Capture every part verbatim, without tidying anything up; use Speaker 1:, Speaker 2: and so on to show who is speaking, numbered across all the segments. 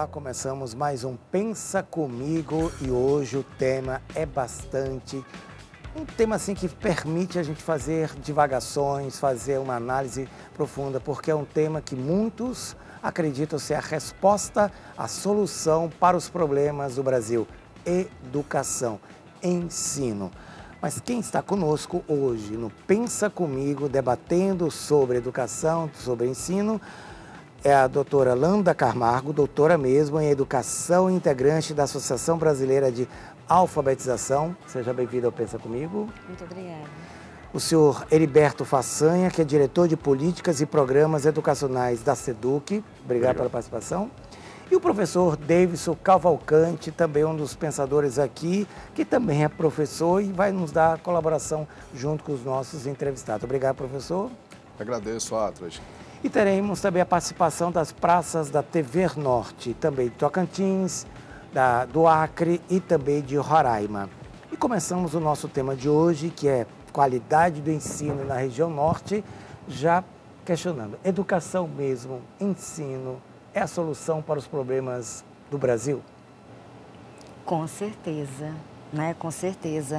Speaker 1: Olá, começamos mais um Pensa Comigo e hoje o tema é bastante, um tema assim que permite a gente fazer divagações, fazer uma análise profunda, porque é um tema que muitos acreditam ser a resposta, a solução para os problemas do Brasil: educação, ensino. Mas quem está conosco hoje no Pensa Comigo, debatendo sobre educação, sobre ensino, é a doutora Landa Camargo, doutora mesmo em Educação, integrante da Associação Brasileira de Alfabetização. Seja bem-vindo ao Pensa Comigo.
Speaker 2: Muito obrigada.
Speaker 1: O senhor Heriberto Façanha, que é diretor de Políticas e Programas Educacionais da SEDUC. Obrigado, Obrigado. pela participação. E o professor Davidson Cavalcante, também um dos pensadores aqui, que também é professor e vai nos dar colaboração junto com os nossos entrevistados. Obrigado, professor.
Speaker 3: Agradeço, Atlas.
Speaker 1: E teremos também a participação das praças da T V Norte, também de Tocantins, da, do Acre e também de Roraima. E começamos o nosso tema de hoje, que é qualidade do ensino na região norte, já questionando, educação mesmo, ensino, é a solução para os problemas do Brasil?
Speaker 2: Com certeza, né? Com certeza.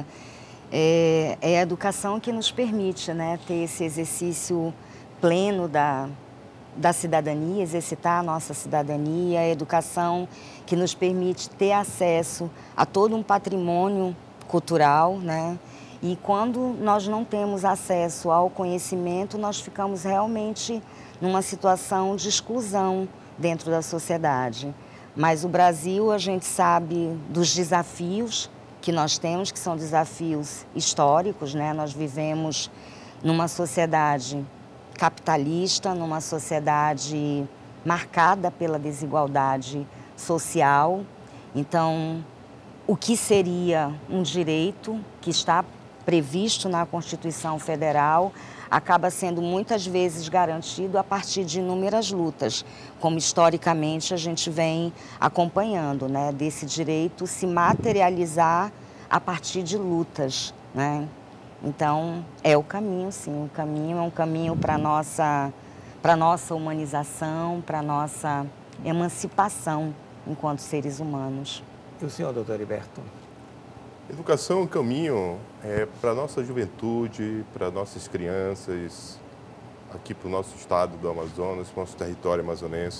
Speaker 2: É, é a educação que nos permite, né, ter esse exercício pleno da, da cidadania, exercitar a nossa cidadania, a educação que nos permite ter acesso a todo um patrimônio cultural, né? E quando nós não temos acesso ao conhecimento, nós ficamos realmente numa situação de exclusão dentro da sociedade. Mas o Brasil, a gente sabe dos desafios que nós temos, que são desafios históricos, né? Nós vivemos numa sociedade capitalista, numa sociedade marcada pela desigualdade social. Então, o que seria um direito que está previsto na Constituição Federal acaba sendo muitas vezes garantido a partir de inúmeras lutas, como historicamente a gente vem acompanhando, né, desse direito se materializar a partir de lutas, né? Então, é o caminho, sim, o caminho é um caminho para a nossa, para nossa humanização, para a nossa emancipação enquanto seres humanos.
Speaker 1: E o senhor, doutor Heriberto?
Speaker 3: Educação é um caminho é, para a nossa juventude, para nossas crianças, aqui para o nosso estado do Amazonas, para o nosso território amazonense.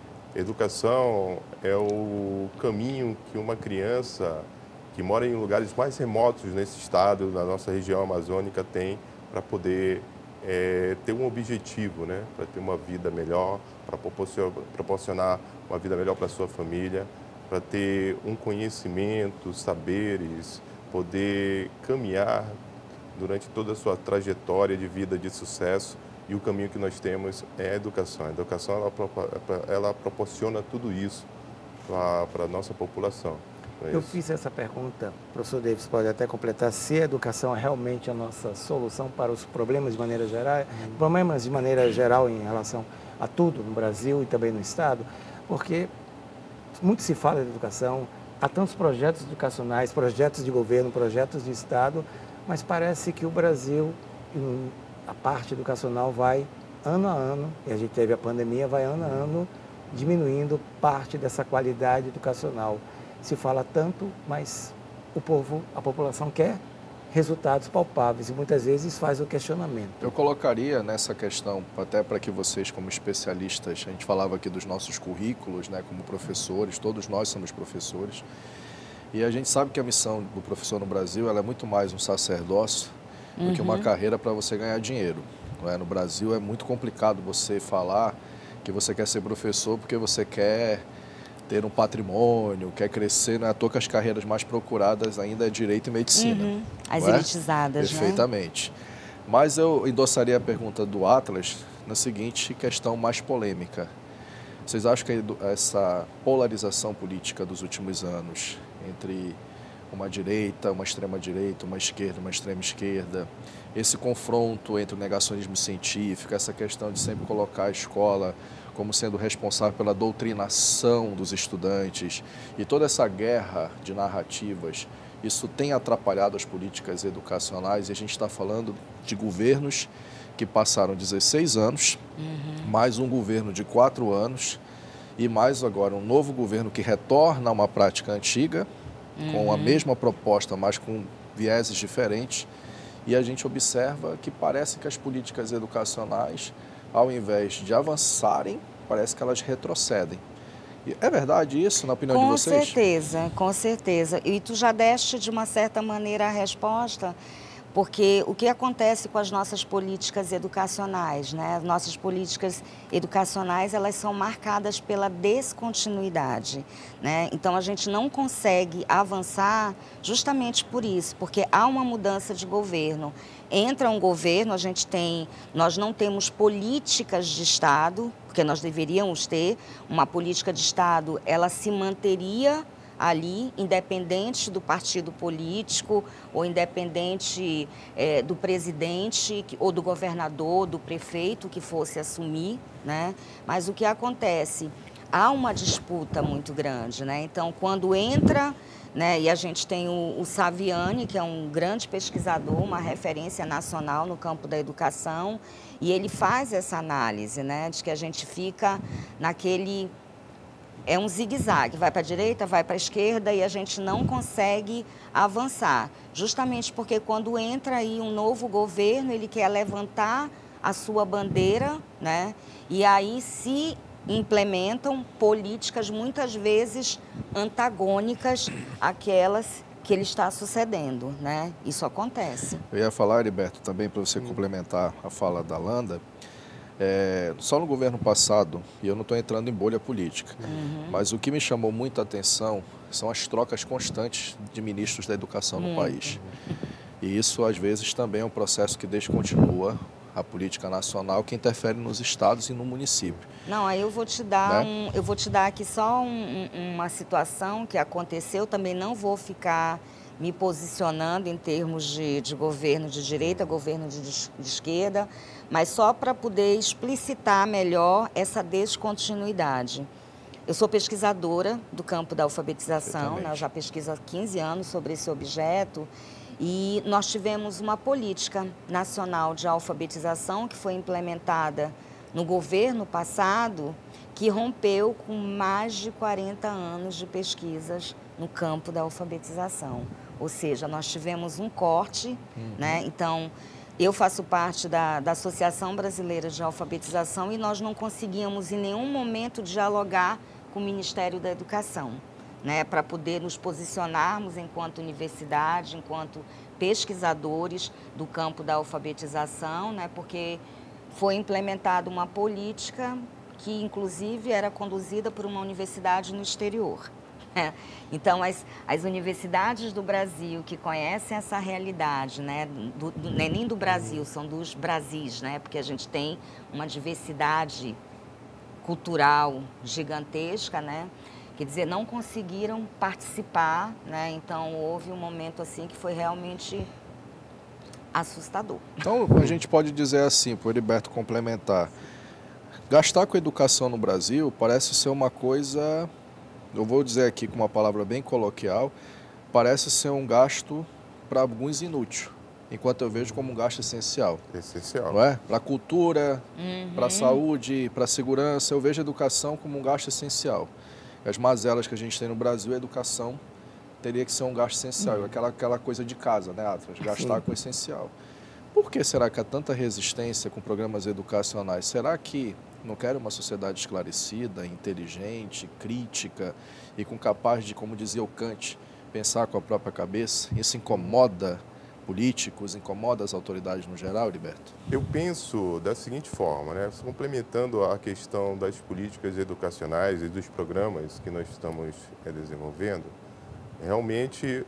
Speaker 3: Educação é o caminho que uma criança que mora em lugares mais remotos nesse estado, na nossa região amazônica, tem para poder é, ter um objetivo, né? Para ter uma vida melhor, para proporcionar uma vida melhor para a sua família, para ter um conhecimento, saberes, poder caminhar durante toda a sua trajetória de vida de sucesso. E o caminho que nós temos é a educação. A educação ela, ela proporciona tudo isso para a nossa população. É
Speaker 1: Eu fiz essa pergunta, o professor Davis pode até completar, se a educação é realmente a nossa solução para os problemas de maneira geral, hum. problemas de maneira geral em relação a tudo no Brasil e também no Estado, porque muito se fala de educação, há tantos projetos educacionais, projetos de governo, projetos de Estado, mas parece que o Brasil, a parte educacional vai ano a ano, e a gente teve a pandemia, vai ano a ano diminuindo parte dessa qualidade educacional. Se fala tanto, mas o povo, a população quer resultados palpáveis e muitas vezes faz o questionamento.
Speaker 4: Eu colocaria nessa questão, até para que vocês como especialistas, a gente falava aqui dos nossos currículos, né, como professores, todos nós somos professores, e a gente sabe que a missão do professor no Brasil ela é muito mais um sacerdócio uhum. do que uma carreira para você ganhar dinheiro. Não é? No Brasil é muito complicado você falar que você quer ser professor porque você quer ter um patrimônio, quer crescer, não é à toa que as carreiras mais procuradas ainda é direito e medicina.
Speaker 2: Uhum. As
Speaker 4: é?
Speaker 2: elitizadas,
Speaker 4: Perfeitamente. Né? Mas eu endossaria a pergunta do Atlas na seguinte questão mais polêmica. Vocês acham que essa polarização política dos últimos anos, entre uma direita, uma extrema-direita, uma esquerda, uma extrema-esquerda, esse confronto entre o negacionismo científico, essa questão de sempre colocar a escola como sendo responsável pela doutrinação dos estudantes e toda essa guerra de narrativas, isso tem atrapalhado as políticas educacionais e a gente está falando de governos que passaram dezesseis anos, uhum. mais um governo de quatro anos e mais agora um novo governo que retorna a uma prática antiga, uhum. com a mesma proposta, mas com vieses diferentes, e a gente observa que parece que as políticas educacionais, ao invés de avançarem, parece que elas retrocedem. É verdade isso, na opinião de vocês?
Speaker 2: Com certeza, com certeza. E tu já deste, de uma certa maneira, a resposta, porque o que acontece com as nossas políticas educacionais, né? As nossas políticas educacionais, elas são marcadas pela descontinuidade, né? Então, a gente não consegue avançar justamente por isso, porque há uma mudança de governo. Entra um governo, a gente tem, nós não temos políticas de Estado, porque nós deveríamos ter uma política de Estado, ela se manteria ali, independente do partido político ou independente é, do presidente ou do governador, do prefeito que fosse assumir, né? Mas o que acontece? Há uma disputa muito grande, né? Então, quando entra, né, e a gente tem o, o Saviani, que é um grande pesquisador, uma referência nacional no campo da educação, e ele faz essa análise, né, de que a gente fica naquele... É um zigue-zague, vai para a direita, vai para a esquerda e a gente não consegue avançar. Justamente porque quando entra aí um novo governo, ele quer levantar a sua bandeira, né? E aí se implementam políticas muitas vezes antagônicas àquelas que ele está sucedendo, né? Isso acontece.
Speaker 4: Eu ia falar, Heriberto, também para você complementar a fala da Landa. É, só no governo passado, e eu não estou entrando em bolha política, uhum. mas o que me chamou muita atenção são as trocas constantes de ministros da educação no uhum. país. E isso, às vezes, também é um processo que descontinua a política nacional, que interfere nos estados e no município.
Speaker 2: Não, aí eu vou te dar,
Speaker 4: né?
Speaker 2: um, eu vou te dar aqui só um, um, uma situação que aconteceu, também não vou ficar me posicionando em termos de, de governo de direita, governo de, de esquerda, mas só para poder explicitar melhor essa descontinuidade. Eu sou pesquisadora do campo da alfabetização, né? Eu já pesquiso há quinze anos sobre esse objeto, e nós tivemos uma política nacional de alfabetização que foi implementada no governo passado, que rompeu com mais de quarenta anos de pesquisas no campo da alfabetização. Ou seja, nós tivemos um corte, uhum. né? Então, eu faço parte da, da Associação Brasileira de Alfabetização e nós não conseguíamos em nenhum momento dialogar com o Ministério da Educação, né? Para poder nos posicionarmos enquanto universidade, enquanto pesquisadores do campo da alfabetização, né? Porque foi implementada uma política que, inclusive, era conduzida por uma universidade no exterior. Então, as, as universidades do Brasil que conhecem essa realidade, né, do, do, nem do Brasil, são dos Brasis, né, porque a gente tem uma diversidade cultural gigantesca, né, quer dizer, não conseguiram participar, né, então houve um momento assim que foi realmente assustador.
Speaker 4: Então, a gente pode dizer assim, para o Heriberto complementar, gastar com educação no Brasil parece ser uma coisa... Eu vou dizer aqui com uma palavra bem coloquial, parece ser um gasto para alguns inútil, enquanto eu vejo como um gasto essencial.
Speaker 3: Essencial.
Speaker 4: Não é? Para a cultura,
Speaker 2: uhum.
Speaker 4: para a saúde, para a segurança, eu vejo a educação como um gasto essencial. As mazelas que a gente tem no Brasil, a educação teria que ser um gasto essencial, uhum. aquela, aquela coisa de casa, né, Atlas? Gastar Sim. com o essencial. Por que será que há tanta resistência com programas educacionais? Será que não querem uma sociedade esclarecida, inteligente, crítica e com capaz de, como dizia o Kant, pensar com a própria cabeça? Isso incomoda políticos, incomoda as autoridades no geral, Heriberto?
Speaker 3: Eu penso da seguinte forma, né? Complementando a questão das políticas educacionais e dos programas que nós estamos é, desenvolvendo, realmente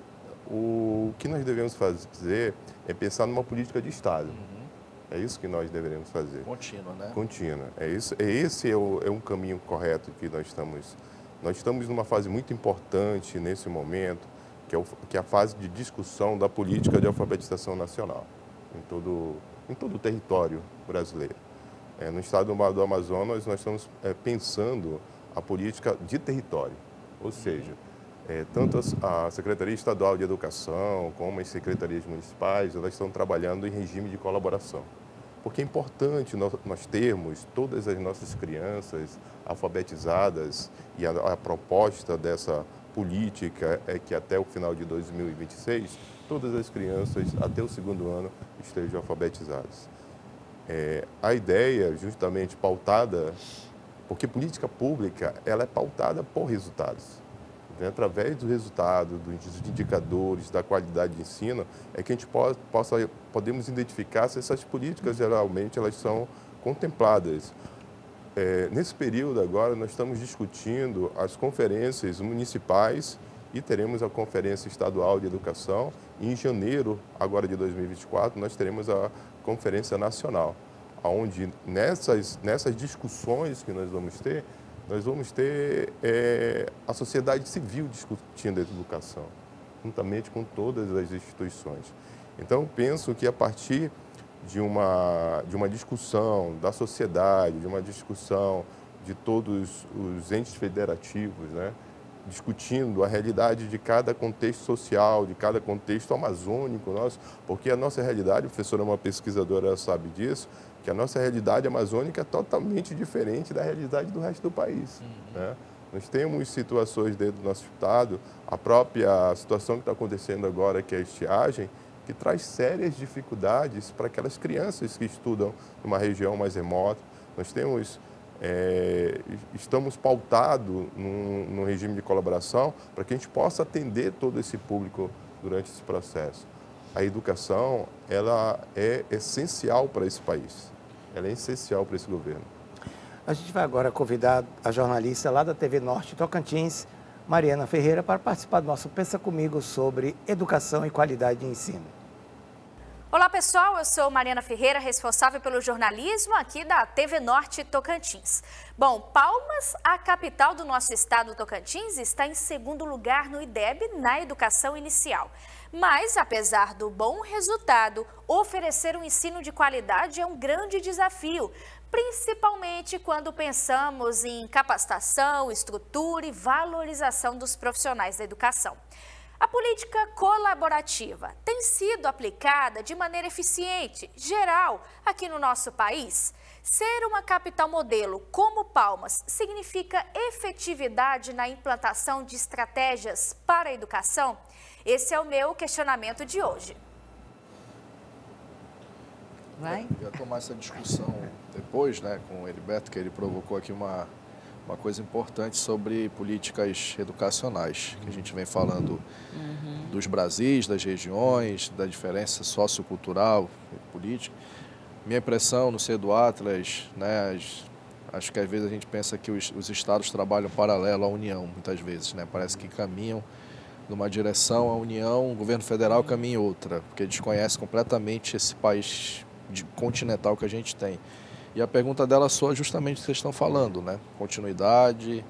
Speaker 3: o que nós devemos fazer é pensar numa política de Estado. Uhum. É isso que nós deveremos fazer.
Speaker 4: Contínua, né? Contínua.
Speaker 3: É isso, é esse é, o, é um caminho correto que nós estamos... Nós estamos numa fase muito importante nesse momento, que é, o, que é a fase de discussão da política de alfabetização nacional em todo, em todo o território brasileiro. É, no estado do Amazonas, nós estamos é, pensando a política de território, ou seja, é, tanto a Secretaria Estadual de Educação como as secretarias municipais, elas estão trabalhando em regime de colaboração. porque é importante nós, nós termos todas as nossas crianças alfabetizadas e a, a proposta dessa política é que até o final de dois mil e vinte e seis, todas as crianças até o segundo ano estejam alfabetizadas. É, a ideia justamente pautada, porque política pública ela é pautada por resultados. Através do resultado, dos indicadores, da qualidade de ensino, é que a gente possa, possa, podemos identificar se essas políticas, geralmente, elas são contempladas. É, nesse período agora, nós estamos discutindo as conferências municipais e teremos a Conferência Estadual de Educação. E em janeiro, agora de dois mil e vinte e quatro, nós teremos a Conferência Nacional, onde nessas, nessas discussões que nós vamos ter, nós vamos ter é, a sociedade civil discutindo a educação, juntamente com todas as instituições. Então, penso que a partir de uma, de uma discussão da sociedade, de uma discussão de todos os entes federativos, né, discutindo a realidade de cada contexto social, de cada contexto amazônico nosso, porque a nossa realidade, a professora é uma pesquisadora, sabe disso, que a nossa realidade amazônica é totalmente diferente da realidade do resto do país. Uhum. Né? Nós temos situações dentro do nosso estado, a própria situação que está acontecendo agora, que é a estiagem, que traz sérias dificuldades para aquelas crianças que estudam numa região mais remota. Nós temos, é, estamos pautados num, num regime de colaboração para que a gente possa atender todo esse público durante esse processo. A educação, ela é essencial para esse país, ela é essencial para esse governo.
Speaker 1: A gente vai agora convidar a jornalista lá da T V Norte Tocantins, Mariana Ferreira, para participar do nosso Pensa Comigo sobre educação e qualidade de ensino.
Speaker 5: Olá pessoal, eu sou Mariana Ferreira, responsável pelo jornalismo aqui da T V Norte Tocantins. Bom, Palmas, a capital do nosso estado Tocantins, está em segundo lugar no I D E B na educação inicial. Mas, apesar do bom resultado, oferecer um ensino de qualidade é um grande desafio, principalmente quando pensamos em capacitação, estrutura e valorização dos profissionais da educação. A política colaborativa tem sido aplicada de maneira eficiente, geral, aqui no nosso país? Ser uma capital modelo como Palmas significa efetividade na implantação de estratégias para a educação? Esse é o meu questionamento de hoje.
Speaker 2: Vai?
Speaker 4: Eu ia tomar essa discussão depois, né, com o Heriberto, que ele provocou aqui uma, uma coisa importante sobre políticas educacionais, que a gente vem falando uhum. dos Brasis, das regiões, da diferença sociocultural e política. Minha impressão no ser do Atlas, né, as, acho que às vezes a gente pensa que os, os estados trabalham paralelo à União, muitas vezes, né, parece que caminham numa direção, a União, o governo federal caminha em outra, porque desconhece completamente esse país de, continental que a gente tem. E a pergunta dela soa justamente o que vocês estão falando, né? Continuidade,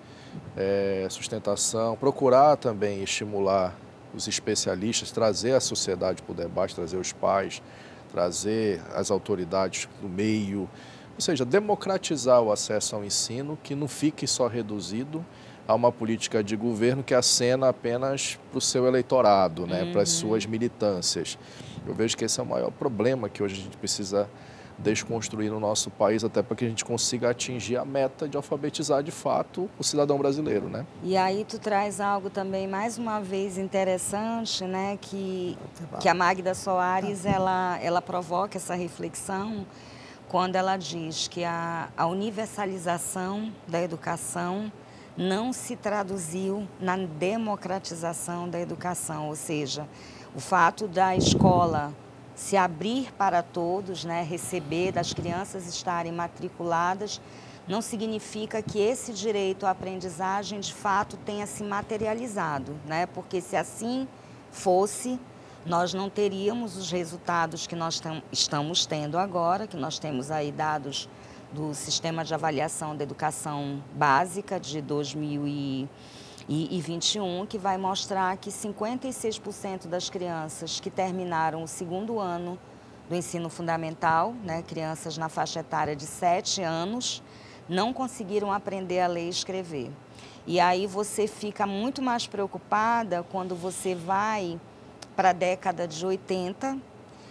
Speaker 4: é, sustentação, procurar também estimular os especialistas, trazer a sociedade para o debate, trazer os pais, trazer as autoridades do meio, ou seja, democratizar o acesso ao ensino, que não fique só reduzido a uma política de governo que acena apenas para o seu eleitorado, né, uhum. para as suas militâncias. Eu vejo que esse é o maior problema que hoje a gente precisa desconstruir no nosso país, até para que a gente consiga atingir a meta de alfabetizar de fato o cidadão brasileiro, né?
Speaker 2: E aí tu traz algo também, mais uma vez, interessante, né, que, que a Magda Soares, ela, ela provoca essa reflexão quando ela diz que a, a universalização da educação não se traduziu na democratização da educação, ou seja, o fato da escola se abrir para todos, né, receber, das crianças estarem matriculadas, não significa que esse direito à aprendizagem de fato tenha se materializado, né? Porque se assim fosse, nós não teríamos os resultados que nós estamos tendo agora, que nós temos aí dados do Sistema de Avaliação da Educação Básica de dois mil e vinte e um, que vai mostrar que cinquenta e seis por cento das crianças que terminaram o segundo ano do ensino fundamental, né, crianças na faixa etária de sete anos, não conseguiram aprender a ler e escrever. E aí você fica muito mais preocupada quando você vai para a década de oitenta,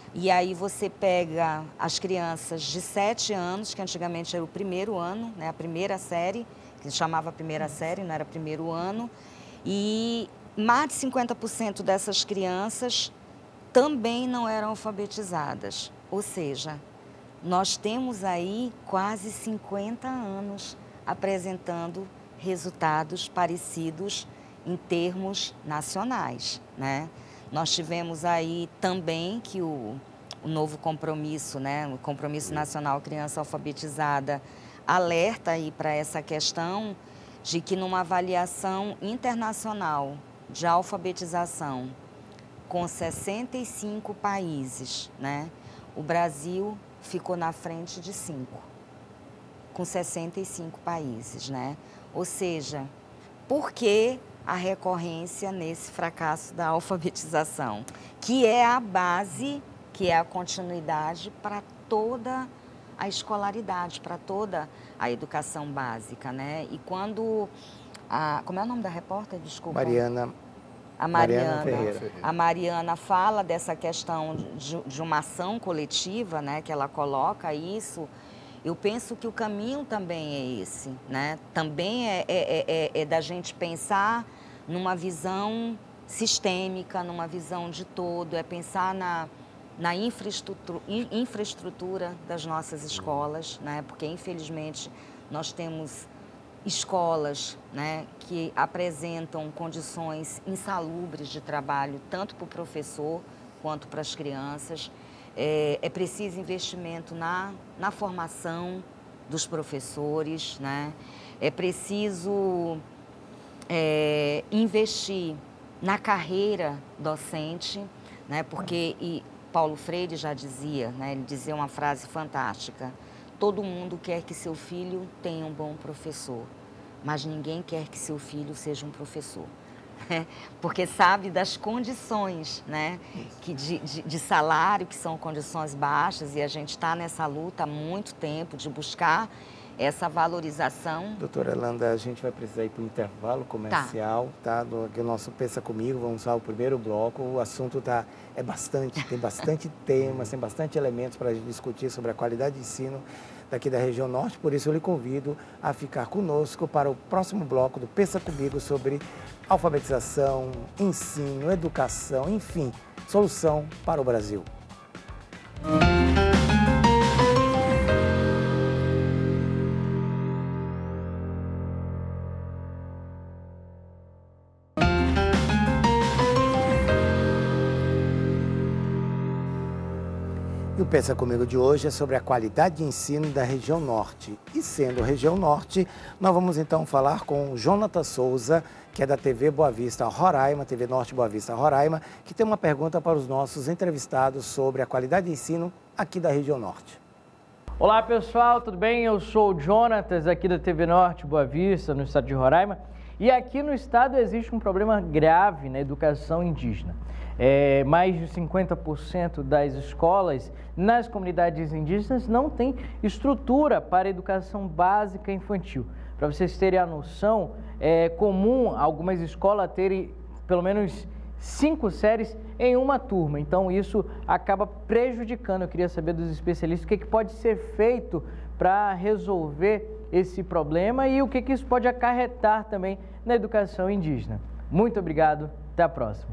Speaker 2: E aí você pega as crianças de sete anos, que antigamente era o primeiro ano, né, a primeira série, que se chamava primeira série, não era primeiro ano, e mais de cinquenta por cento dessas crianças também não eram alfabetizadas. Ou seja, nós temos aí quase cinquenta anos apresentando resultados parecidos em termos nacionais, né? Nós tivemos aí também que o, o novo compromisso, né, o Compromisso Nacional Criança Alfabetizada, alerta aí para essa questão de que numa avaliação internacional de alfabetização com sessenta e cinco países, né, o Brasil ficou na frente de cinco, com sessenta e cinco países, né? Ou seja, por que a recorrência nesse fracasso da alfabetização, que é a base, que é a continuidade para toda a escolaridade, para toda a educação básica, né? E quando a, como é o nome da repórter? Desculpa.
Speaker 1: Mariana.
Speaker 2: A Mariana,
Speaker 1: Mariana Ferreira.
Speaker 2: A Mariana fala dessa questão de, de uma ação coletiva, né? Que ela coloca isso. Eu penso que o caminho também é esse, né? Também é, é, é, é da gente pensar numa visão sistêmica, numa visão de todo, é pensar na, na infraestrutura, infraestrutura das nossas escolas, né? Porque, infelizmente, nós temos escolas, né, que apresentam condições insalubres de trabalho, tanto para o professor quanto para as crianças. É, é preciso investimento na, na formação dos professores, né? É preciso é, investir na carreira docente, né? Porque e Paulo Freire já dizia, né? Ele dizia uma frase fantástica: todo mundo quer que seu filho tenha um bom professor, mas ninguém quer que seu filho seja um professor. Porque sabe das condições, né, que de, de, de salário, que são condições baixas, e a gente está nessa luta há muito tempo de buscar essa valorização.
Speaker 1: Doutora Elanda, a gente vai precisar ir para o intervalo comercial, tá? tá? Do, aqui o nosso Pensa Comigo, vamos usar o primeiro bloco. O assunto tá, é bastante, tem bastante temas, tem bastante elementos para a gente discutir sobre a qualidade de ensino daqui da região norte, por isso eu lhe convido a ficar conosco para o próximo bloco do Pensa Comigo sobre alfabetização, ensino, educação, enfim, solução para o Brasil. E o Pensa Comigo de hoje é sobre a qualidade de ensino da região norte. E sendo região norte, nós vamos então falar com o Jonathan Souza, que é da T V Boa Vista Roraima, T V Norte Boa Vista Roraima, que tem uma pergunta para os nossos entrevistados sobre a qualidade de ensino aqui da região norte.
Speaker 6: Olá pessoal, tudo bem? Eu sou o Jonatas, aqui da T V Norte Boa Vista, no estado de Roraima. E aqui no estado existe um problema grave na educação indígena. É, mais de cinquenta por cento das escolas nas comunidades indígenas não tem estrutura para educação básica infantil. Para vocês terem a noção, é comum algumas escolas terem pelo menos cinco séries em uma turma. Então isso acaba prejudicando. Eu queria saber dos especialistas o que, que pode ser feito para resolver esse problema e o que, que isso pode acarretar também na educação indígena. Muito obrigado, até a próxima.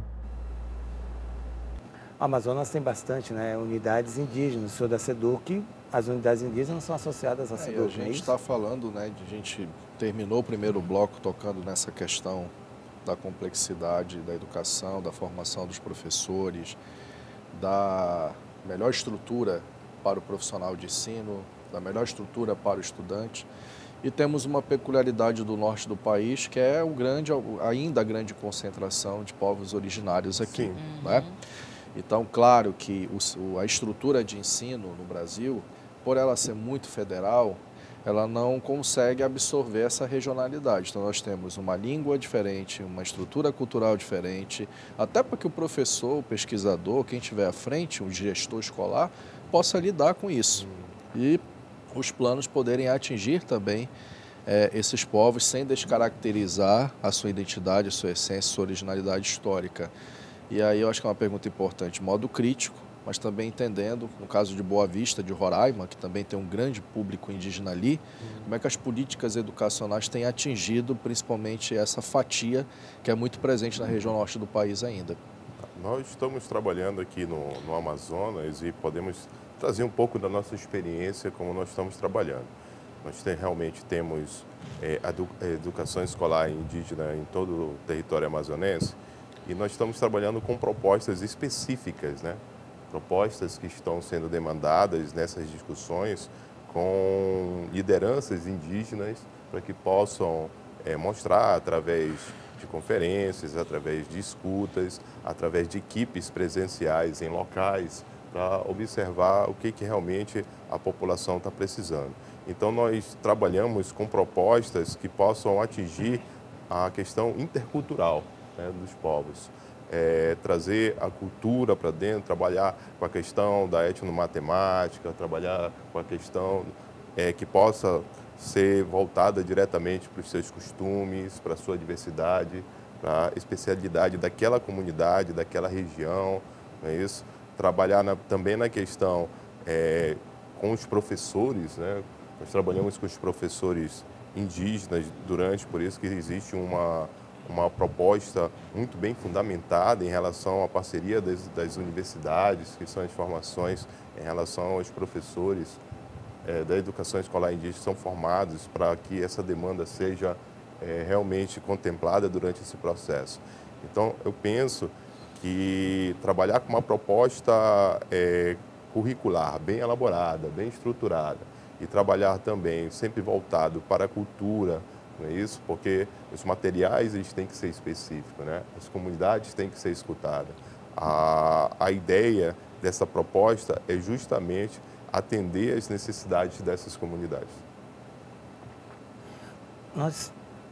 Speaker 1: O Amazonas tem bastante, né, unidades indígenas. O senhor da SEDUC, as unidades indígenas são associadas à SEDUC,
Speaker 4: é, a gente está falando, né, de, a gente terminou o primeiro bloco tocando nessa questão da complexidade da educação, da formação dos professores, da melhor estrutura para o profissional de ensino, da melhor estrutura para o estudante. E temos uma peculiaridade do norte do país, que é o grande, ainda a grande concentração de povos originários aqui, né? Então, claro que o, a estrutura de ensino no Brasil, por ela ser muito federal, ela não consegue absorver essa regionalidade. Então, nós temos uma língua diferente, uma estrutura cultural diferente, até para que o professor, o pesquisador, quem estiver à frente, o gestor escolar, possa lidar com isso. E os planos poderem atingir também é, esses povos sem descaracterizar a sua identidade, a sua essência, a sua originalidade histórica. E aí eu acho que é uma pergunta importante, modo crítico, mas também entendendo, no caso de Boa Vista, de Roraima, que também tem um grande público indígena ali, uhum. como é que as políticas educacionais têm atingido principalmente essa fatia que é muito presente na região norte do país ainda.
Speaker 3: Nós estamos trabalhando aqui no, no Amazonas e podemos trazer um pouco da nossa experiência como nós estamos trabalhando. Nós tem, realmente temos é, a educação escolar indígena em todo o território amazonense e nós estamos trabalhando com propostas específicas, né? Propostas que estão sendo demandadas nessas discussões com lideranças indígenas para que possam é, mostrar através de conferências, através de escutas, através de equipes presenciais em locais para observar o que, que realmente a população está precisando. Então, nós trabalhamos com propostas que possam atingir a questão intercultural, né, dos povos. É, trazer a cultura para dentro, trabalhar com a questão da etnomatemática, trabalhar com a questão é, que possa ser voltada diretamente para os seus costumes, para a sua diversidade, para a especialidade daquela comunidade, daquela região, não é isso? Trabalhar na, também na questão é, com os professores, né? Nós trabalhamos com os professores indígenas durante, por isso que existe uma, uma proposta muito bem fundamentada em relação à parceria das, das universidades, que são as formações em relação aos professores é, da educação escolar indígena que são formados para que essa demanda seja é, realmente contemplada durante esse processo. Então, eu penso que trabalhar com uma proposta é, curricular bem elaborada, bem estruturada e trabalhar também sempre voltado para a cultura, não é isso? Porque os materiais eles têm que ser específicos, né? As comunidades têm que ser escutadas. A, a ideia dessa proposta é justamente atender às necessidades dessas comunidades.
Speaker 1: Nós,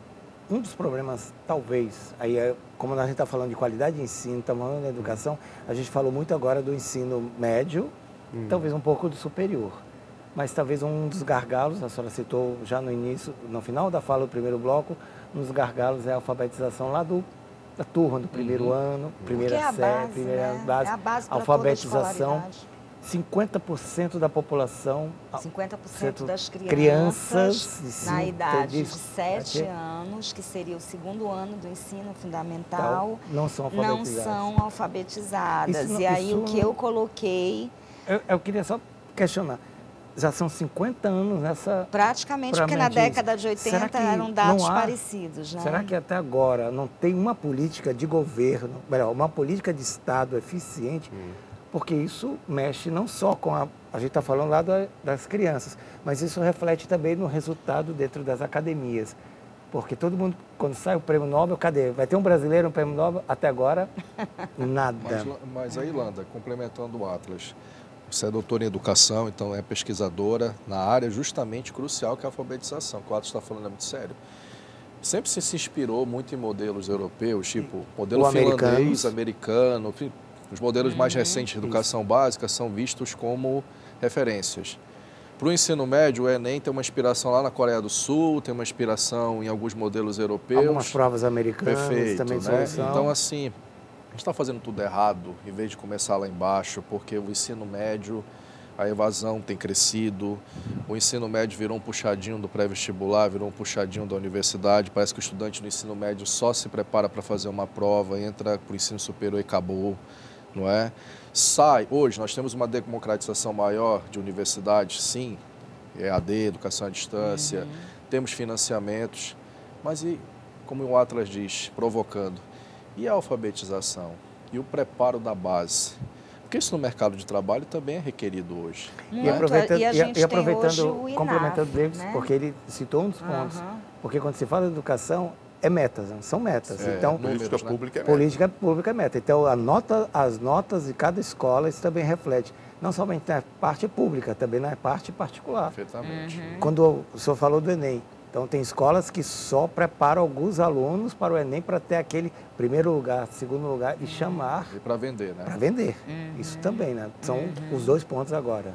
Speaker 1: um dos problemas, talvez, aí é, como a gente está falando de qualidade de ensino, estamos falando da educação, a gente falou muito agora do ensino médio, hum. talvez um pouco do superior. Mas talvez um dos gargalos, a senhora citou já no início, no final da fala do primeiro bloco, um dos gargalos é a alfabetização lá do, da turma, do primeiro uhum. ano, primeira
Speaker 2: é
Speaker 1: série,
Speaker 2: base,
Speaker 1: primeira
Speaker 2: né?
Speaker 1: base,
Speaker 2: é a base para
Speaker 1: alfabetização. cinquenta por cento da população,
Speaker 2: cinquenta por cento das crianças,
Speaker 1: crianças
Speaker 2: na
Speaker 1: sim,
Speaker 2: idade de sete anos, que seria o segundo ano do ensino fundamental,
Speaker 1: então, não são alfabetizadas.
Speaker 2: Não são alfabetizadas. Isso, e aí o que eu coloquei...
Speaker 1: Eu, eu queria só questionar. Já são cinquenta anos nessa...
Speaker 2: Praticamente, porque na década de oitenta eram dados há, parecidos, né?
Speaker 1: Será que até agora não tem uma política de governo, melhor, uma política de Estado eficiente? Hum. Porque isso mexe não só com a... A gente está falando lá da, das crianças, mas isso reflete também no resultado dentro das academias. Porque todo mundo, quando sai o prêmio Nobel, cadê? Vai ter um brasileiro no prêmio Nobel? Até agora, nada.
Speaker 4: Mas, mas aí, Landa, complementando o Atlas... Você é doutora em educação, então é pesquisadora na área justamente crucial que é a alfabetização, que o Atlas está falando é muito sério. Sempre se, se inspirou muito em modelos europeus, tipo modelo finlandês, americano, enfim, os modelos uhum. mais recentes de educação Isso. básica são vistos como referências. Para o ensino médio, o Enem tem uma inspiração lá na Coreia do Sul, tem uma inspiração em alguns modelos europeus.
Speaker 1: Algumas provas americanas
Speaker 4: Perfeito,
Speaker 1: também
Speaker 4: né?
Speaker 1: são.
Speaker 4: Então, assim... A gente está fazendo tudo errado, em vez de começar lá embaixo, porque o ensino médio, a evasão tem crescido, o ensino médio virou um puxadinho do pré-vestibular, virou um puxadinho da universidade, parece que o estudante no ensino médio só se prepara para fazer uma prova, entra para o ensino superior e acabou, não é? Sai, hoje nós temos uma democratização maior de universidades, sim, E A D, educação à distância, uhum. temos financiamentos, mas e, como o Atlas diz, provocando, e a alfabetização? E o preparo da base? Porque isso no mercado de trabalho também é requerido hoje.
Speaker 1: Muito, e aproveitando,
Speaker 2: e a gente
Speaker 1: e aproveitando
Speaker 2: tem
Speaker 1: complementando o Davis,
Speaker 2: né?
Speaker 1: porque ele citou um dos pontos. Uhum. Porque quando se fala de educação, é metas, não são metas.
Speaker 3: É,
Speaker 1: então,
Speaker 3: política
Speaker 1: né?
Speaker 3: pública é meta.
Speaker 1: Política pública é meta. Então, a nota, as notas de cada escola, isso também reflete, não somente na parte pública, também na parte particular.
Speaker 4: Perfeitamente.
Speaker 1: Uhum. Quando o senhor falou do Enem, então, tem escolas que só preparam alguns alunos para o Enem para ter aquele primeiro lugar, segundo lugar e chamar...
Speaker 4: E para vender, né?
Speaker 1: Para vender.
Speaker 2: Uhum.
Speaker 1: Isso também, né? São
Speaker 2: uhum.
Speaker 1: os dois pontos agora.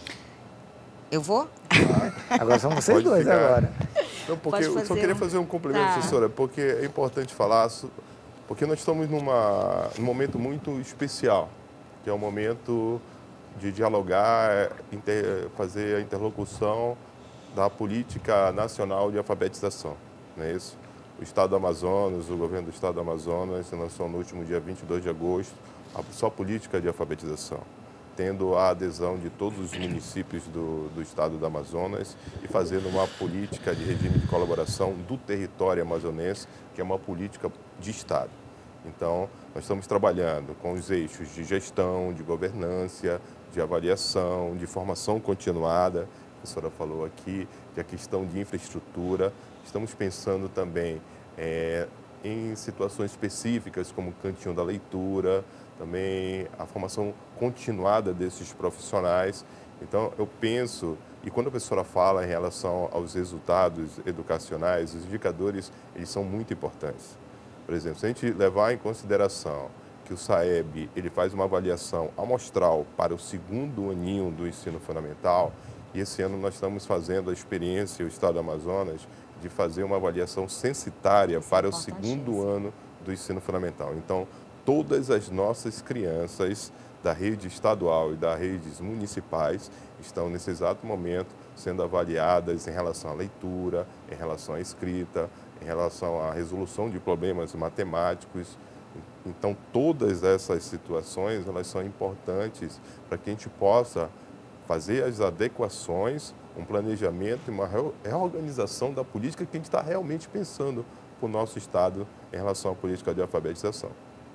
Speaker 2: Eu vou?
Speaker 1: Ah, agora são vocês
Speaker 3: Pode
Speaker 1: dois
Speaker 3: ficar.
Speaker 1: agora.
Speaker 3: Então, porque eu só queria fazer um complemento, tá. professora, porque é importante falar, porque nós estamos numa, num momento muito especial que é o momento de dialogar, inter, fazer a interlocução da política nacional de alfabetização, não é isso? O Estado do Amazonas, o governo do Estado do Amazonas lançou no último dia vinte e dois de agosto a sua política de alfabetização, tendo a adesão de todos os municípios do, do Estado do Amazonas e fazendo uma política de regime de colaboração do território amazonense, que é uma política de Estado. Então, nós estamos trabalhando com os eixos de gestão, de governança, de avaliação, de formação continuada, a professora falou aqui, de a questão de infraestrutura. Estamos pensando também é, em situações específicas, como o Cantinho da Leitura, também a formação continuada desses profissionais. Então, eu penso, e quando a professora fala em relação aos resultados educacionais, os indicadores, eles são muito importantes. Por exemplo, se a gente levar em consideração que o SAEB ele faz uma avaliação amostral para o segundo aninho do ensino fundamental, e esse ano nós estamos fazendo a experiência, o Estado do Amazonas, de fazer uma avaliação censitária Isso para é o segundo ano do ensino fundamental. Então, todas as nossas crianças da rede estadual e das redes municipais estão, nesse exato momento, sendo avaliadas em relação à leitura, em relação à escrita, em relação à resolução de problemas matemáticos. Então, todas essas situações, elas são importantes para que a gente possa fazer as adequações, um planejamento e uma reorganização da política que a gente está realmente pensando para o nosso Estado em relação à política de alfabetização.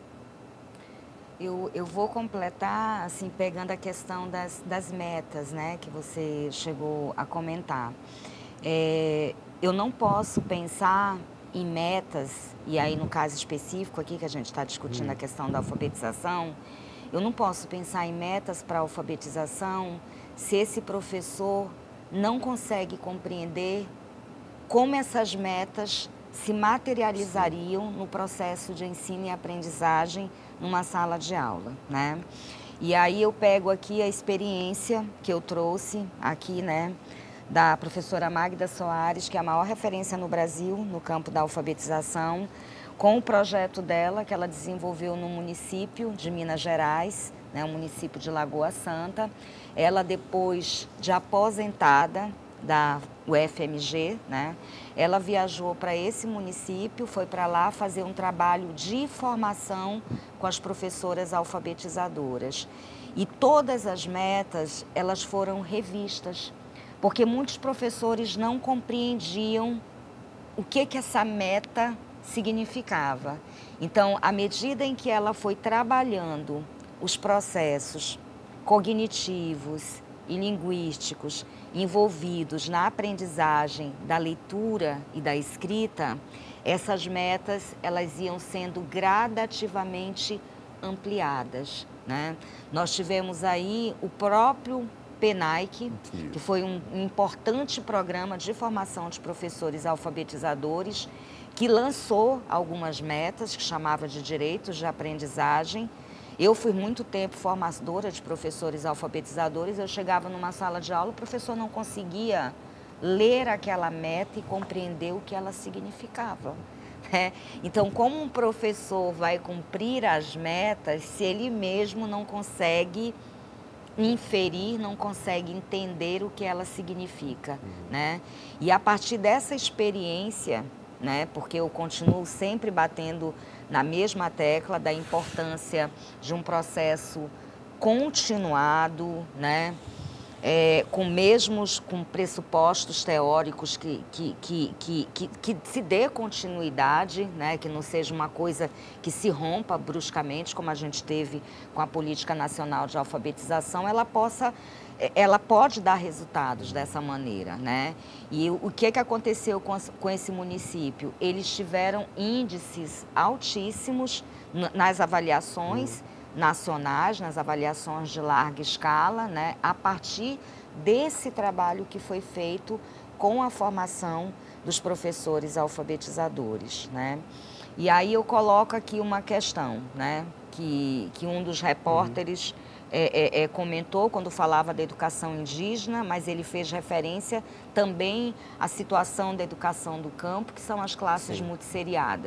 Speaker 2: Eu, eu vou completar, assim, pegando a questão das, das metas, né, que você chegou a comentar. É, eu não posso pensar em metas, e aí no caso específico aqui que a gente está discutindo a questão da alfabetização, eu não posso pensar em metas para a alfabetização se esse professor não consegue compreender como essas metas se materializariam no processo de ensino e aprendizagem numa sala de aula, né? E aí eu pego aqui a experiência que eu trouxe aqui, né, da professora Magda Soares, que é a maior referência no Brasil no campo da alfabetização, com o projeto dela que ela desenvolveu no município de Minas Gerais, né, o município de Lagoa Santa. Ela, depois de aposentada da U F M G, né, ela viajou para esse município, foi para lá fazer um trabalho de formação com as professoras alfabetizadoras. E todas as metas, elas foram revistas, porque muitos professores não compreendiam o que que essa meta significava. Então, à medida em que ela foi trabalhando os processos cognitivos e linguísticos envolvidos na aprendizagem da leitura e da escrita, essas metas elas iam sendo gradativamente ampliadas, né? Nós tivemos aí o próprio PENAIC, que foi um importante programa de formação de professores alfabetizadores, que lançou algumas metas que chamava de direitos de aprendizagem. Eu fui muito tempo formadora de professores alfabetizadores, eu chegava numa sala de aula, o professor não conseguia ler aquela meta e compreender o que ela significava, né? Então, como um professor vai cumprir as metas se ele mesmo não consegue inferir, não consegue entender o que ela significa, uhum. né? E a partir dessa experiência, né, porque eu continuo sempre batendo na mesma tecla da importância de um processo continuado, né, é, com mesmos, com pressupostos teóricos que, que, que, que, que, que se dê continuidade, né, que não seja uma coisa que se rompa bruscamente, como a gente teve com a Política Nacional de Alfabetização, ela possa... ela pode dar resultados dessa maneira, né? E o que, que aconteceu com, com esse município? Eles tiveram índices altíssimos nas avaliações uhum. nacionais, nas avaliações de larga escala, né? A partir desse trabalho que foi feito com a formação dos professores alfabetizadores, né? E aí eu coloco aqui uma questão, né? Que, que um dos repórteres... Uhum. É, é, é, comentou quando falava da educação indígena, mas ele fez referência também à situação da educação do campo, que são as classes Sim. multisseriadas,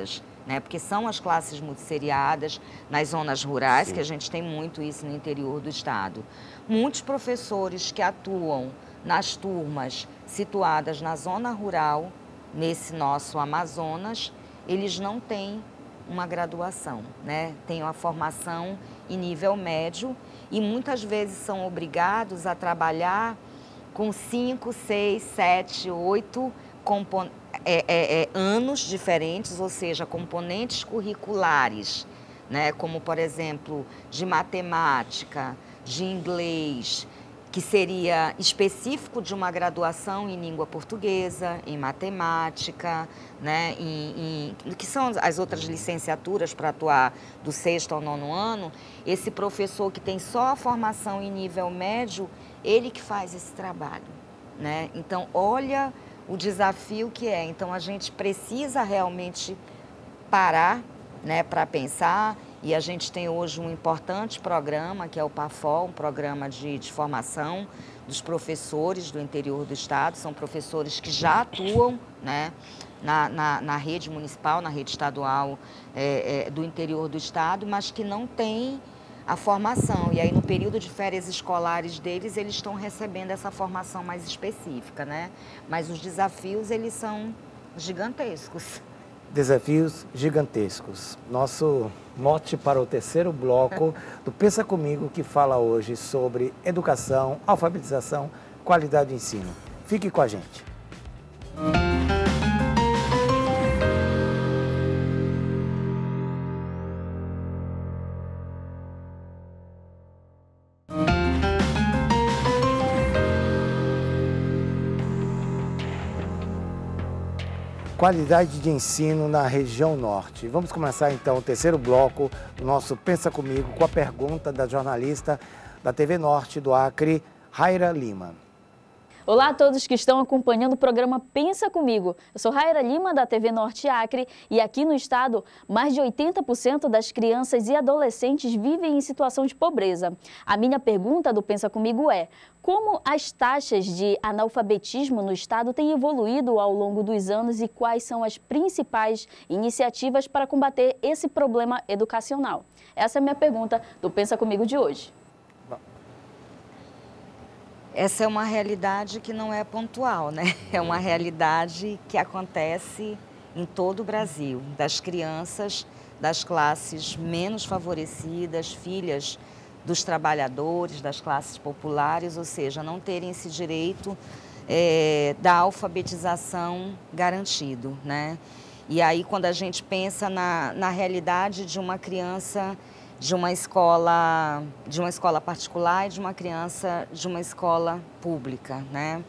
Speaker 2: né? Porque são as classes multisseriadas nas zonas rurais,
Speaker 3: Sim.
Speaker 2: que a gente tem muito isso no interior do estado. Muitos professores que atuam nas turmas situadas na zona rural, nesse nosso Amazonas, eles não têm uma graduação, né? Tem uma formação em nível médio e muitas vezes são obrigados a trabalhar com cinco, seis, sete, oito componentes. É, é, é, anos diferentes, ou seja, componentes curriculares, né, como, por exemplo, de matemática, de inglês, que seria específico de uma graduação em língua portuguesa, em matemática, né, em, em, que são as outras licenciaturas para atuar do sexto ao nono ano. Esse professor que tem só a formação em nível médio, ele que faz esse trabalho, né? Então, olha o desafio que é. Então, a gente precisa realmente parar, né, para pensar, e a gente tem hoje um importante programa, que é o PAFOL, um programa de, de formação dos professores do interior do estado. São professores que já atuam, né, na, na, na rede municipal, na rede estadual é, é, do interior do estado, mas que não têm a formação. E aí, no período de férias escolares deles, eles estão recebendo essa formação mais específica, né? Mas os desafios, eles são gigantescos.
Speaker 1: Desafios gigantescos. Nosso mote para o terceiro bloco do Pensa Comigo, que fala hoje sobre educação, alfabetização, qualidade de ensino. Fique com a gente. Qualidade de ensino na região norte. Vamos começar então o terceiro bloco do nosso Pensa Comigo com a pergunta da jornalista da T V Norte do Acre, Raira Lima.
Speaker 7: Olá a todos que estão acompanhando o programa Pensa Comigo. Eu sou Raira Lima, da T V Norte Acre, e aqui no estado, mais de oitenta por cento das crianças e adolescentes vivem em situação de pobreza. A minha pergunta do Pensa Comigo é: como as taxas de analfabetismo no estado têm evoluído ao longo dos anos e quais são as principais iniciativas para combater esse problema educacional? Essa é a minha pergunta do Pensa Comigo de hoje.
Speaker 2: Essa é uma realidade que não é pontual, né? É uma realidade que acontece em todo o Brasil, das crianças das classes menos favorecidas, filhas dos trabalhadores, das classes populares, ou seja, não terem esse direito é, da alfabetização garantido, né? E aí, quando a gente pensa na, na realidade de uma criança de uma escola, de uma escola particular e de uma criança de uma escola pública, né?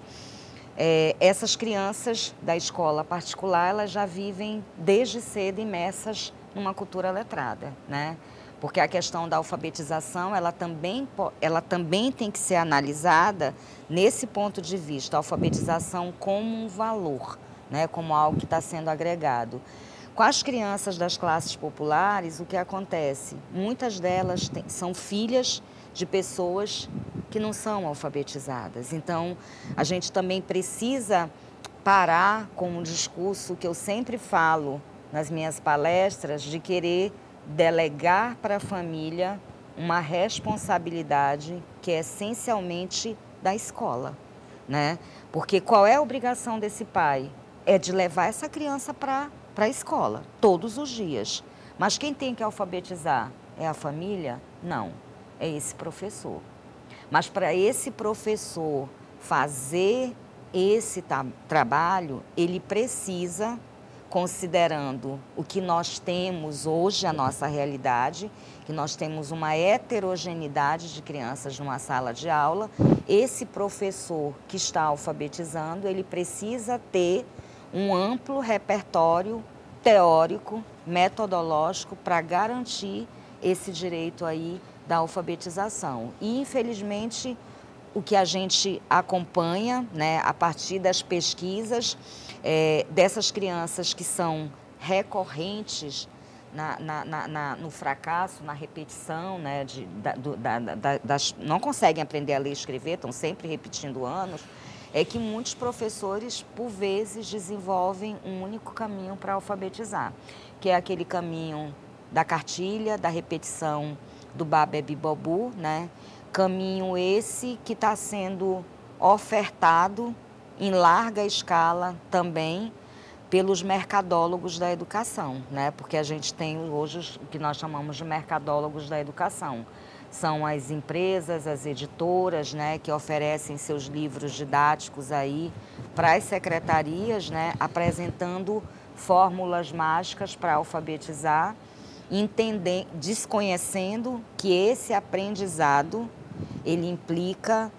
Speaker 2: É, essas crianças da escola particular, elas já vivem desde cedo imersas numa cultura letrada, né? Porque a questão da alfabetização, ela também, ela também tem que ser analisada nesse ponto de vista, a alfabetização como um valor, né? Como algo que está sendo agregado. Com as crianças das classes populares, o que acontece? Muitas delas tem, são filhas de pessoas que não são alfabetizadas. Então, a gente também precisa parar com um discurso que eu sempre falo nas minhas palestras, de querer delegar para a família uma responsabilidade que é essencialmente da escola, né? Porque qual é a obrigação desse pai? É de levar essa criança para para a escola, todos os dias. Mas quem tem que alfabetizar? É a família? Não, é esse professor. Mas para esse professor fazer esse trabalho, ele precisa, considerando o que nós temos hoje, a nossa realidade, que nós temos uma heterogeneidade de crianças numa sala de aula, esse professor que está alfabetizando, ele precisa ter um amplo repertório teórico, metodológico, para garantir esse direito aí da alfabetização. E, infelizmente, o que a gente acompanha, né, a partir das pesquisas é, dessas crianças que são recorrentes na, na, na, na, no fracasso, na repetição, né, de, da, do, da, da, das, não conseguem aprender a ler e escrever, estão sempre repetindo anos. é que muitos professores, por vezes, desenvolvem um único caminho para alfabetizar, que é aquele caminho da cartilha, da repetição do Babé-Bibobu, né? Caminho esse que está sendo ofertado em larga escala também pelos mercadólogos da educação, né? Porque a gente tem hoje o que nós chamamos de mercadólogos da educação. São as empresas, as editoras, né, que oferecem seus livros didáticos aí para as secretarias, né, apresentando fórmulas mágicas para alfabetizar, entender, desconhecendo que esse aprendizado ele implica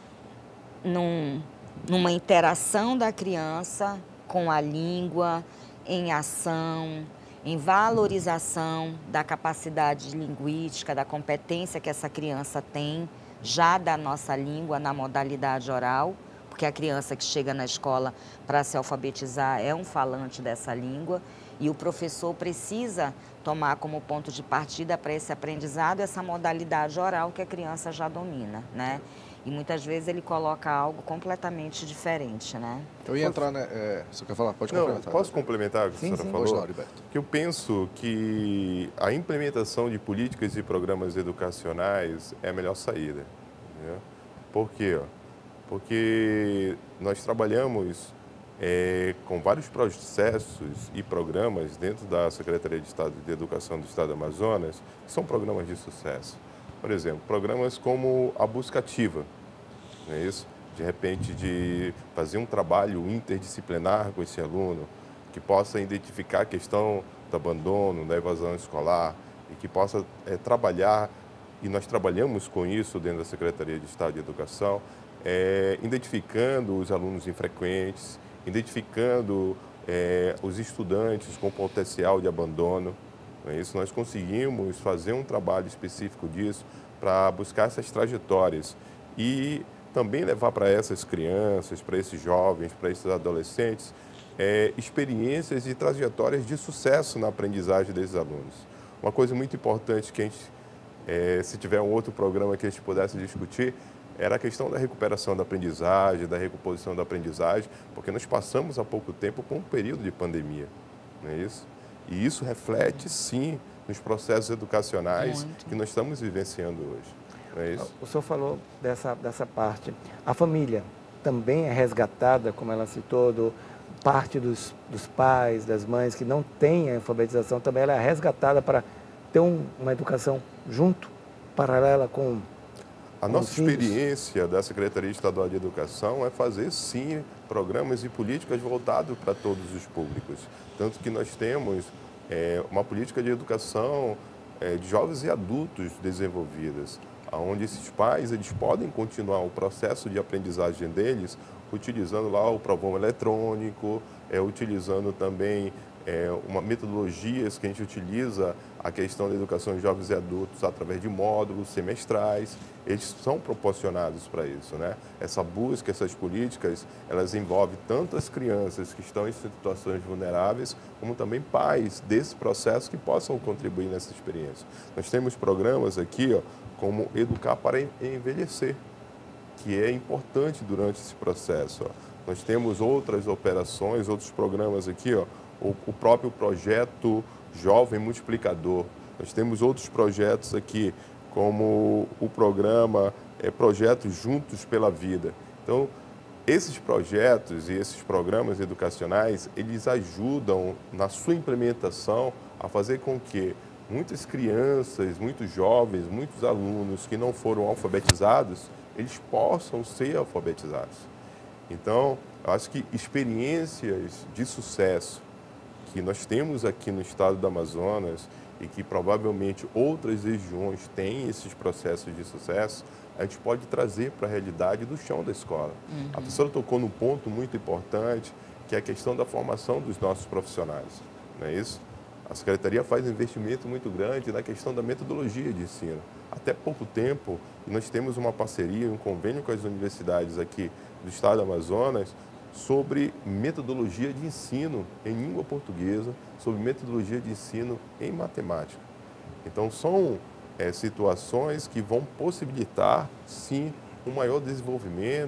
Speaker 2: num, numa interação da criança com a língua, em ação, em valorização da capacidade linguística, da competência que essa criança tem já da nossa língua na modalidade oral, porque a criança que chega na escola para se alfabetizar é um falante dessa língua e o professor precisa tomar como ponto de partida para esse aprendizado essa modalidade oral que a criança já domina, né? E muitas vezes ele coloca algo completamente diferente, né?
Speaker 4: Eu ia entrar, né? É, você quer falar? Pode
Speaker 3: Não,
Speaker 4: complementar.
Speaker 3: posso complementar o que
Speaker 1: Sim,
Speaker 3: a senhora
Speaker 1: sim.
Speaker 3: falou?
Speaker 4: Pois não, Heriberto.
Speaker 3: Que eu penso que a implementação de políticas e programas educacionais é a melhor saída. Entendeu? Por quê? Porque nós trabalhamos é, com vários processos e programas dentro da Secretaria de Estado de Educação do Estado do Amazonas, que são programas de sucesso. Por exemplo, programas como a Busca Ativa, não é isso? De repente, de fazer um trabalho interdisciplinar com esse aluno, que possa identificar a questão do abandono, da evasão escolar, e que possa é, trabalhar, e nós trabalhamos com isso dentro da Secretaria de Estado de Educação, é, identificando os alunos infrequentes, identificando é, os estudantes com potencial de abandono. Não é isso? Nós conseguimos fazer um trabalho específico disso para buscar essas trajetórias e também levar para essas crianças, para esses jovens, para esses adolescentes, é, experiências e trajetórias de sucesso na aprendizagem desses alunos. Uma coisa muito importante que a gente, é, se tiver um outro programa que a gente pudesse discutir, era a questão da recuperação da aprendizagem, da recomposição da aprendizagem, porque nós passamos há pouco tempo por um período de pandemia, não é isso? E isso reflete, sim, nos processos educacionais Muito. que nós estamos vivenciando hoje. Não é isso?
Speaker 1: O senhor falou dessa, dessa parte. A família também é resgatada, como ela citou, do, parte dos, dos pais, das mães que não têm a alfabetização, também ela é resgatada para ter um, uma educação junto, paralela com
Speaker 3: A
Speaker 1: com
Speaker 3: nossa
Speaker 1: os filhos.
Speaker 3: experiência da Secretaria Estadual de Educação é fazer, sim, programas e políticas voltados para todos os públicos. Tanto que nós temos é, uma política de educação é, de jovens e adultos desenvolvidas, onde esses pais eles podem continuar o processo de aprendizagem deles utilizando lá o provão eletrônico, é, utilizando também é, uma metodologias que a gente utiliza a questão da educação de jovens e adultos através de módulos semestrais. Eles são proporcionados para isso, né? Essa busca, essas políticas, elas envolvem tanto as crianças que estão em situações vulneráveis, como também pais desse processo que possam contribuir nessa experiência. Nós temos programas aqui, ó, como Educar para Envelhecer, que é importante durante esse processo. Ó. Nós temos outras operações, outros programas aqui, ó, o, o próprio projeto Jovem Multiplicador. Nós temos outros projetos aqui, como o programa é, Projetos Juntos pela Vida. Então, esses projetos e esses programas educacionais, eles ajudam na sua implementação a fazer com que muitas crianças, muitos jovens, muitos alunos que não foram alfabetizados, eles possam ser alfabetizados. Então, eu acho que experiências de sucesso que nós temos aqui no estado do Amazonas e que provavelmente outras regiões têm esses processos de sucesso, a gente pode trazer para a realidade do chão da escola. Uhum. A professora tocou num ponto muito importante, que é a questão da formação dos nossos profissionais, não é isso? A Secretaria faz um investimento muito grande na questão da metodologia de ensino. Até pouco tempo, nós temos uma parceria, um convênio com as universidades aqui do estado do Amazonas sobre metodologia de ensino em língua portuguesa, sobre metodologia de ensino em matemática. Então, são é, situações que vão possibilitar, sim, um maior desenvolvimento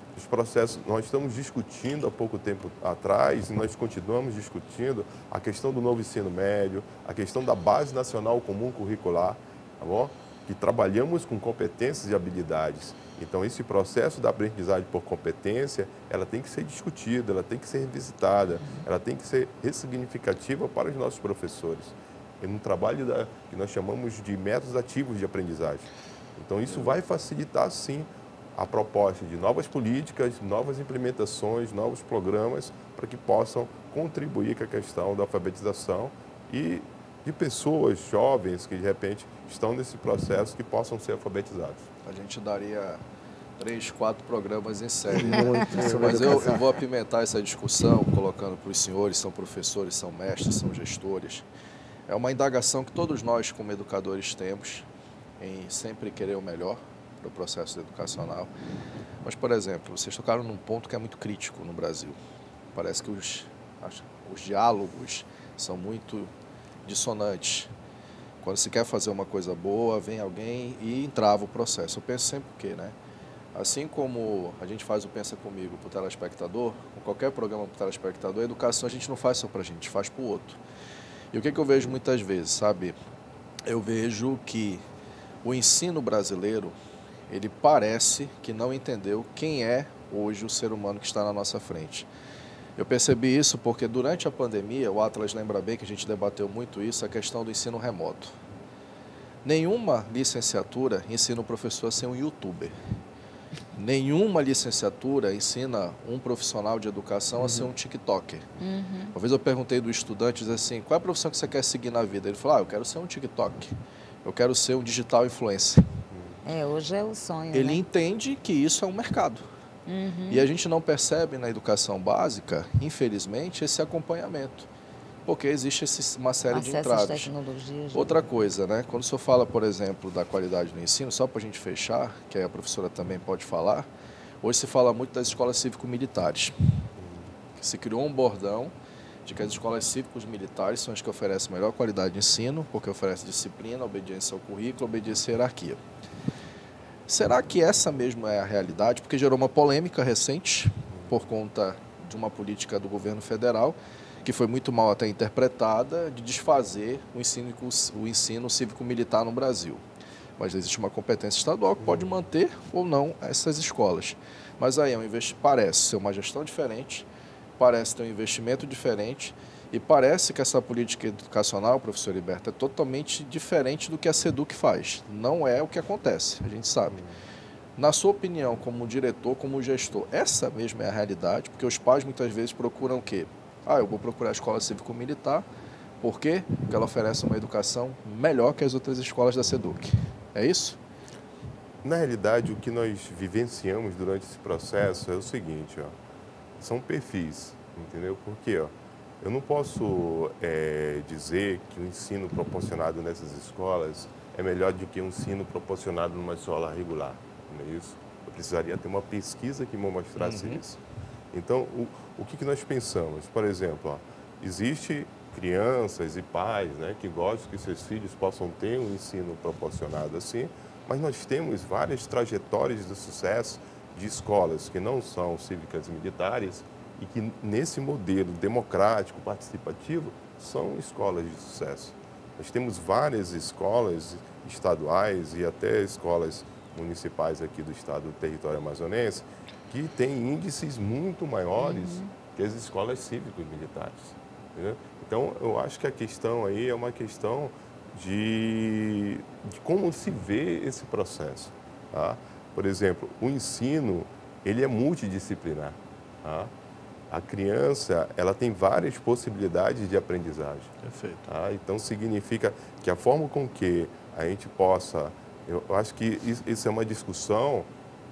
Speaker 3: os processos, nós estamos discutindo há pouco tempo atrás, e nós continuamos discutindo a questão do novo ensino médio, a questão da Base Nacional Comum Curricular, tá bom? Que trabalhamos com competências e habilidades. Então, esse processo da aprendizagem por competência, ela tem que ser discutida, ela tem que ser revisitada, ela tem que ser ressignificativa para os nossos professores. É um trabalho da, que nós chamamos de métodos ativos de aprendizagem. Então, isso vai facilitar, sim, a proposta de novas políticas, novas implementações, novos programas, para que possam contribuir com a questão da alfabetização e de pessoas jovens que, de repente, estão nesse processo que possam ser alfabetizados.
Speaker 4: A gente daria três, quatro programas em série.
Speaker 1: Muito,
Speaker 4: Mas eu, eu vou apimentar essa discussão, colocando para os senhores, são professores, são mestres, são gestores. É uma indagação que todos nós, como educadores, temos em sempre querer o melhor para o processo educacional. Mas, por exemplo, vocês tocaram num ponto que é muito crítico no Brasil. Parece que os, os diálogos são muito dissonantes. Quando se quer fazer uma coisa boa, vem alguém e entrava o processo. Eu penso sempre o quê, né? Assim como a gente faz o Pensa Comigo para o telespectador, com qualquer programa para o telespectador, a educação a gente não faz só para a gente, faz para o outro. E o que, que eu vejo muitas vezes, sabe? Eu vejo que o ensino brasileiro, ele parece que não entendeu quem é hoje o ser humano que está na nossa frente. Eu percebi isso porque durante a pandemia, o Atlas lembra bem que a gente debateu muito isso, a questão do ensino remoto. Nenhuma licenciatura ensina o professor a ser um youtuber. Nenhuma licenciatura ensina um profissional de educação uhum. a ser um tiktoker. Uhum. Uma vez eu perguntei do estudante assim, qual é a profissão que você quer seguir na vida? Ele falou, ah, eu quero ser um tiktok, eu quero ser um digital influencer.
Speaker 2: É, hoje é o sonho,
Speaker 4: Ele
Speaker 2: né?
Speaker 4: entende que isso é um mercado. Uhum. E a gente não percebe na educação básica, infelizmente, esse acompanhamento. Porque existe esse, uma série
Speaker 2: Acesso
Speaker 4: de entraves.
Speaker 2: às tecnologias.
Speaker 4: Outra coisa, né? Quando o senhor fala, por exemplo, da qualidade do ensino, só para a gente fechar, que aí a professora também pode falar, hoje se fala muito das escolas cívico-militares. Se criou um bordão de que as escolas cívicos-militares são as que oferecem melhor qualidade de ensino, porque oferecem disciplina, obediência ao currículo, obediência à hierarquia. Será que essa mesmo é a realidade? Porque gerou uma polêmica recente por conta de uma política do governo federal que foi muito mal até interpretada, de desfazer o ensino, o ensino cívico-militar no Brasil. Mas existe uma competência estadual que pode manter ou não essas escolas. Mas aí é um investi- parece ser uma gestão diferente, parece ter um investimento diferente e parece que essa política educacional, professor Heriberto, é totalmente diferente do que a SEDUC faz. Não é o que acontece, a gente sabe. Na sua opinião, como diretor, como gestor, essa mesma é a realidade? Porque os pais muitas vezes procuram o quê? Ah, eu vou procurar a escola cívico-militar, por quê? Porque ela oferece uma educação melhor que as outras escolas da SEDUC. É isso?
Speaker 3: Na realidade, o que nós vivenciamos durante esse processo é o seguinte, ó, são perfis, entendeu? Porque ó, eu não posso é, dizer que o ensino proporcionado nessas escolas é melhor do que o ensino proporcionado numa escola regular, não é isso? Eu precisaria ter uma pesquisa que me mostrasse uhum. isso. Então, o, o que, que nós pensamos? Por exemplo, ó, existe crianças e pais, né, que gostam que seus filhos possam ter um ensino proporcionado assim, mas nós temos várias trajetórias de sucesso de escolas que não são cívicas e militares e que, nesse modelo democrático, participativo, são escolas de sucesso. Nós temos várias escolas estaduais e até escolas municipais aqui do estado do território amazonense que têm índices muito maiores uhum. que as escolas cívicas e militares. Entendeu? Então, eu acho que a questão aí é uma questão de, de como se vê esse processo. Tá? Por exemplo, o ensino, ele é multidisciplinar. Tá? A criança, ela tem várias possibilidades de aprendizagem.
Speaker 4: Perfeito.
Speaker 3: Tá? Então, significa que a forma com que a gente possa... Eu acho que isso é uma discussão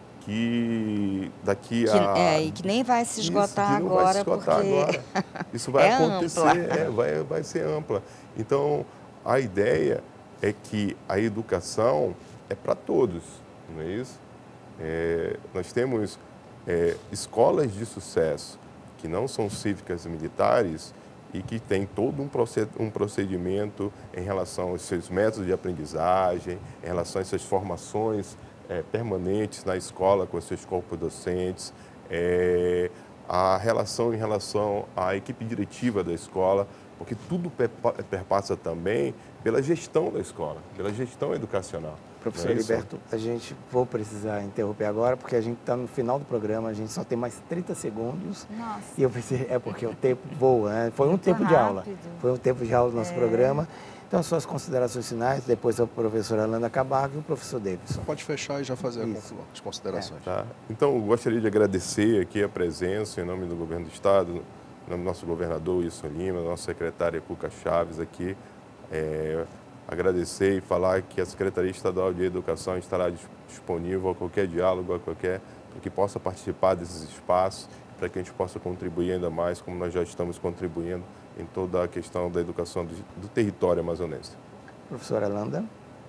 Speaker 3: que daqui
Speaker 2: que,
Speaker 3: a...
Speaker 2: É, e que nem vai se esgotar
Speaker 3: isso,
Speaker 2: agora,
Speaker 3: vai se esgotar
Speaker 2: porque...
Speaker 3: agora. Isso vai
Speaker 2: é
Speaker 3: acontecer, é, vai, vai ser ampla. Então, a ideia é que a educação é para todos, não é isso? É, nós temos é, escolas de sucesso que não são cívicas e militares e que têm todo um procedimento em relação aos seus métodos de aprendizagem, em relação às suas formações é, permanentes na escola com os seus corpos docentes, é, a relação em relação à equipe diretiva da escola, porque tudo perpassa também pela gestão da escola, pela gestão educacional.
Speaker 1: Professor Heriberto, a gente vou precisar interromper agora, porque a gente está no final do programa, a gente só tem mais trinta segundos.
Speaker 2: Nossa. E
Speaker 1: eu pensei, é porque o tempo voa, né? Foi um
Speaker 2: Muito
Speaker 1: tempo
Speaker 2: rápido.
Speaker 1: de aula. Foi um tempo de aula do nosso
Speaker 2: é.
Speaker 1: programa. Então, suas considerações finais, depois a professora Alana Camargo e o professor Davidson.
Speaker 4: Pode fechar e já fazer as considerações.
Speaker 3: É. Tá. Então, eu gostaria de agradecer aqui a presença, em nome do Governo do Estado, em nome do nosso governador Wilson Lima, da nossa secretária Cuca Chaves aqui, é, agradecer e falar que a Secretaria Estadual de Educação estará disponível a qualquer diálogo, a qualquer, para que possa participar desses espaços, para que a gente possa contribuir ainda mais, como nós já estamos contribuindo em toda a questão da educação do, do território amazonense.
Speaker 1: Professora Landa.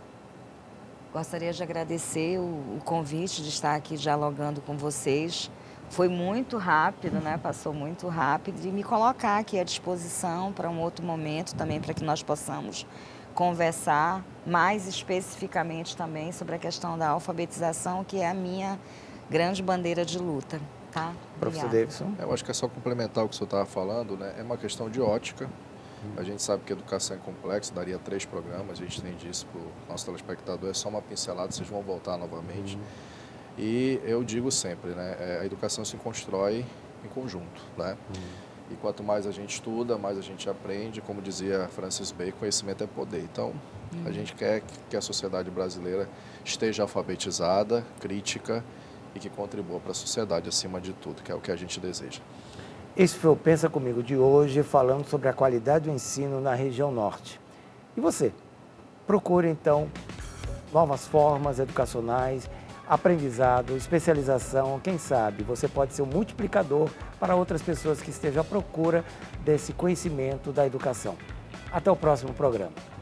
Speaker 2: Gostaria de agradecer o, o convite de estar aqui dialogando com vocês. Foi muito rápido, né? Passou muito rápido, e me colocar aqui à disposição para um outro momento também, para que nós possamos conversar mais especificamente também sobre a questão da alfabetização, que é a minha grande bandeira de luta. Tá?
Speaker 1: Professor Davidson.
Speaker 4: Eu acho que é só complementar o que o senhor estava falando, né? É uma questão de ótica. A gente sabe que a educação é complexa, daria três programas, a gente entende isso para o nosso telespectador, é só uma pincelada, vocês vão voltar novamente. Uhum. E eu digo sempre, né? A educação se constrói em conjunto, né? Uhum. E quanto mais a gente estuda, mais a gente aprende. Como dizia Francis Bacon, conhecimento é poder. Então, uhum. a gente quer que a sociedade brasileira esteja alfabetizada, crítica, e que contribua para a sociedade acima de tudo, que é o que a gente deseja.
Speaker 1: Esse foi o Pensa Comigo de hoje, falando sobre a qualidade do ensino na região norte. E você? Procure, então, novas formas educacionais, aprendizado, especialização, quem sabe você pode ser um multiplicador para outras pessoas que estejam à procura desse conhecimento da educação. Até o próximo programa.